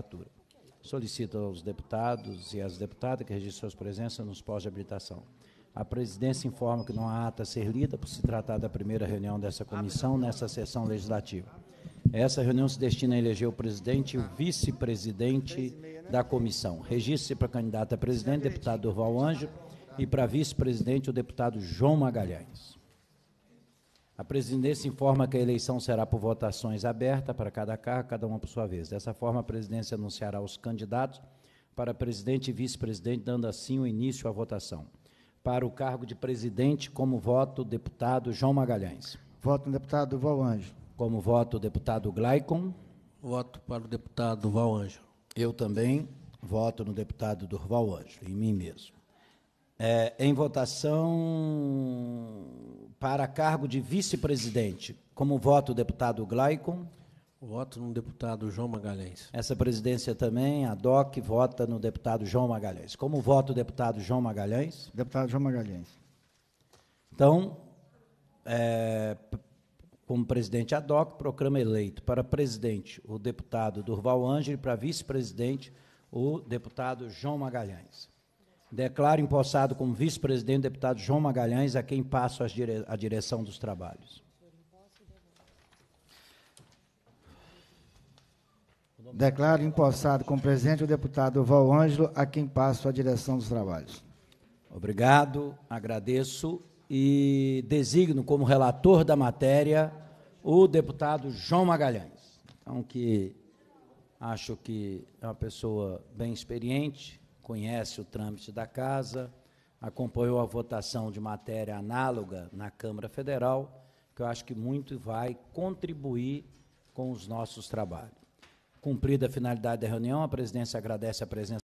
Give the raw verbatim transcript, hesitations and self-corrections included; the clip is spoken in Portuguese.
Solicito aos deputados e às deputadas que registrem suas presenças nos postos de habilitação. A presidência informa que não há ata a ser lida por se tratar da primeira reunião dessa comissão nessa sessão legislativa. Essa reunião se destina a eleger o presidente e o vice-presidente da comissão. Registre-se para candidato a presidente, deputado Durval Ângelo, e para vice-presidente, o deputado João Magalhães. A presidência informa que a eleição será por votações abertas para cada cargo, cada uma por sua vez. Dessa forma, a presidência anunciará os candidatos para presidente e vice-presidente, dando assim o início à votação. Para o cargo de presidente, como voto, o deputado João Magalhães. Voto no deputado Durval Ângelo. Como voto, o deputado Glaicon. Voto para o deputado Durval Ângelo. Eu também voto no deputado Durval Ângelo, em mim mesmo. É, em votação para cargo de vice-presidente, como voto o deputado Glaicon. Voto no deputado João Magalhães. Essa presidência também, a D O C, vota no deputado João Magalhães. Como voto o deputado João Magalhães? Deputado João Magalhães. Então, é, como presidente a D O C, proclama eleito para presidente o deputado Durval Ângelo e para vice-presidente o deputado João Magalhães. Declaro empossado como vice-presidente o deputado João Magalhães, a quem passo as dire a direção dos trabalhos. Declaro empossado como presidente o deputado Durval Ângelo, a quem passo a direção dos trabalhos. Obrigado, agradeço e designo como relator da matéria o deputado João Magalhães. Então, que acho que é uma pessoa bem experiente, conhece o trâmite da casa, acompanhou a votação de matéria análoga na Câmara Federal, que eu acho que muito vai contribuir com os nossos trabalhos. Cumprida a finalidade da reunião, a presidência agradece a presença